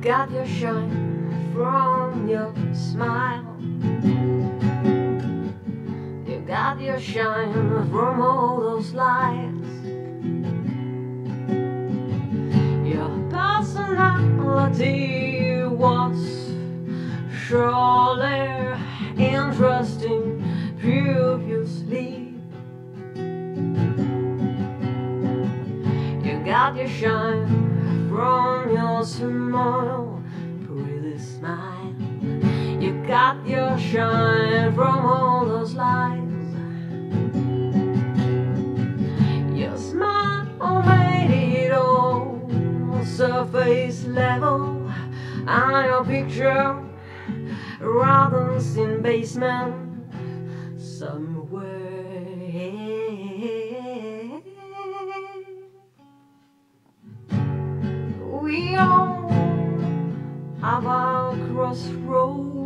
got your shine from your smile. You got your shine from all those lights. Your personality was surely interesting previously. You got your shine from your smile, pretty smile. You got your shine from all those lights. Your smile made it all surface level, and your picture runs in basement somewhere. We all have our crossroads.